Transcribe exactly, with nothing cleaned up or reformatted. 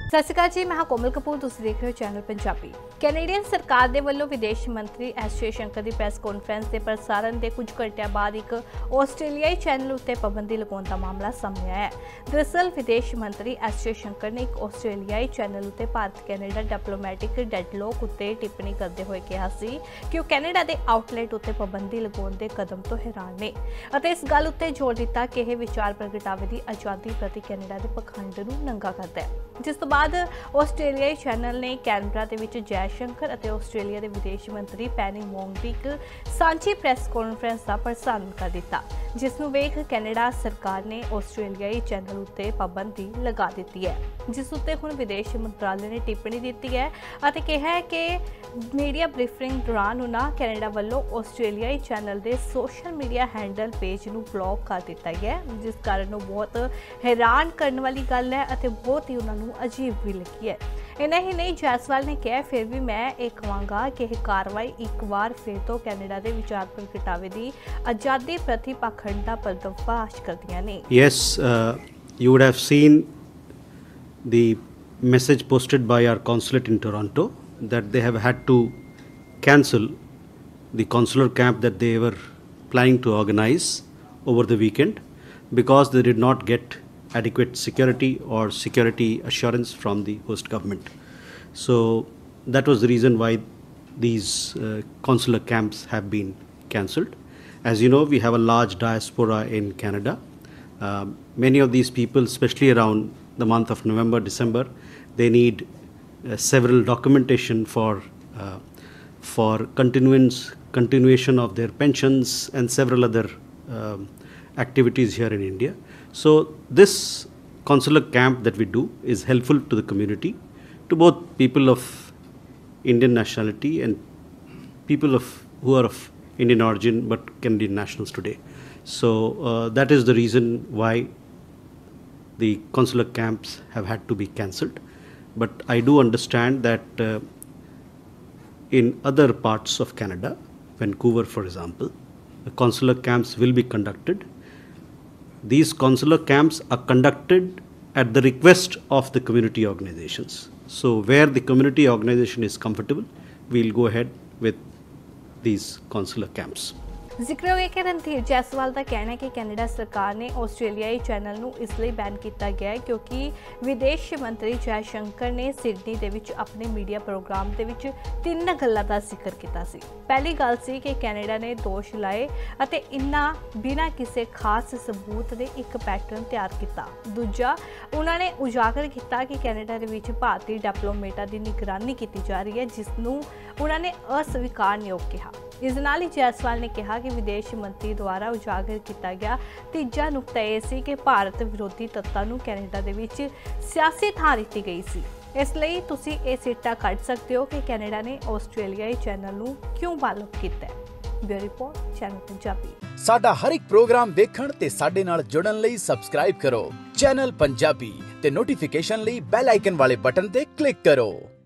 ਸਤਿ ਸ਼੍ਰੀ ਅਕਾਲ ਜੀ, मैं कोमल कपूर, तुसीं देख रहे हो चैनल पंजाबी। कैनेडियन सरकार दे वल्लों विदेश मंत्री एस जयशंकर की प्रैस कॉन्फ्रेंस के प्रसारण के कुछ घंटिया बाद एक आस्ट्रेलियाई चैनल उत्ते पाबंदी लगाने का मामला सामने आया है। दरअसल विदेश मंत्री एस जयशंकर ने एक आस्ट्रेलियाई चैनल उत्ते भारत कैनेडा डिप्लोमैटिक डेडलॉक उत्ते टिप्पणी करते हुए कहा सी कि वो कैनेडा के आउटलैट उत्ते पाबंदी लगाने के कदम तो हैरान ने अते इस गल उत्ते जोर दिता कि यह विचार प्रगटावे की आज़ादी प्रति कैनेडा के पखंड नूं नंगा करता है। जिस तो बाद आस्ट्रेलियाई चैनल ने कैनबरा दे विच जयशंकर और आस्ट्रेलिया के विदेश मंत्री पेनी वोंग की एक सांझी प्रैस कॉन्फ्रेंस का प्रसारण कर दिता, जिसनूं वेख कैनेडा सरकार ने आस्ट्रेलियाई चैनल उत्ते पाबंदी लगा दी है, जिस उत्ते हुण विदेश मंत्रालय ने टिप्पणी दी है और कहा है कि मीडिया ब्रीफिंग दौरान उन्हां कैनेडा वल्लों आस्ट्रेलियाई चैनल के सोशल मीडिया हैंडल पेज नूं ब्लॉक कर दिता है, जिस कारण बहुत हैरान करने वाली गल है और बहुत ही उन्होंने अजीब भी लगी है। इन्ना ही नहीं, जायसवाल ने कहा फिर भी मैं ये कहांगा कि यह कार्रवाई एक बार फिर तो कैनेडा के विचार प्रगटावे की आज़ादी प्रति पाखंड का पर्दाफाश करदियां ने। Yes, uh, you would have seen the message posted by our consulate in Toronto that they have had to cancel the consular camp that they were planning to organize over the weekend because they did not get adequate security or security assurance from the host government. So that was the reason why these uh, consular camps have been cancelled. As you know, we have a large diaspora in Canada. Uh, many of these people, especially around the month of November, December, they need uh, several documentation for uh, for continuance continuation of their pensions and several other uh, activities here in India. So this consular camp that we do is helpful to the community, to both people of Indian nationality and people of who are of Indian origin but Canadian nationals today. So uh, that is the reason why the consular camps have had to be cancelled. But I do understand that uh, in other parts of Canada, Vancouver for example, the consular camps will be conducted. These consular camps are conducted at the request of the community organizations. So where the community organization is comfortable, we'll go ahead with these consular camps. जिक्र हो गया कि रणधीर जायसवाल का कहना है कि Canada सरकार ने आस्ट्रेलियाई चैनल नूं इसलिए बैन किया गया है क्योंकि विदेश मंत्री जयशंकर ने सिडनी दे विच अपने मीडिया प्रोग्राम दे विच तीन गल्लां दा जिक्र किया सी। पहली गल सी कि कैनेडा ने दोष लाए अते इन्ना बिना किसी खास सबूत दे एक पैटर्न तैयार किया। दूजा, उन्होंने उजागर किया कि कैनेडा दे विच भारतीय डिप्लोमेटा की निगरानी की जा रही है, जिसनूं उन्होंने अस्वीकारयोग कहा। इस नाल ही जायसवाल ने कहा कि विदेश मंत्री द्वारा उजागर किया गया तीजा नुकता यह सी कि भारत विरोधी तत्तां नूं कैनेडा दे विच सियासी थां दित्ती गई सी। इसलिए तुसीं इह सिट्टा कढ सकते हो कि कैनेडा ने आस्ट्रेलियाई चैनल नूं क्यों बालग किया है। Bureau report, channel Punjabi. साडा हर एक प्रोग्राम देखण ते साडे नाल जुड़न लई सबसक्राइब करो चैनल पंजाबी ते नोटिफिकेशन लई बेल आइकन वाले बटन ते क्लिक करो।